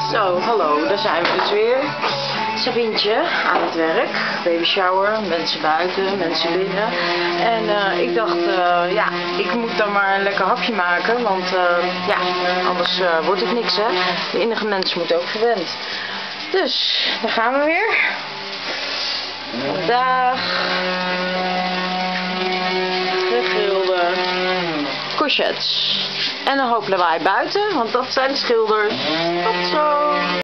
Zo, hallo, daar zijn we dus weer. Sabientje aan het werk, baby shower, mensen buiten, mensen binnen. En ik dacht, ja, ik moet dan maar een lekker hapje maken, want ja, anders wordt het niks, hè. De innige mens moet ook verwend. Dus, daar gaan we weer. Vandaag gegrilde courgettes. En een hoop lawaai buiten, want dat zijn de schilders. Tot zo!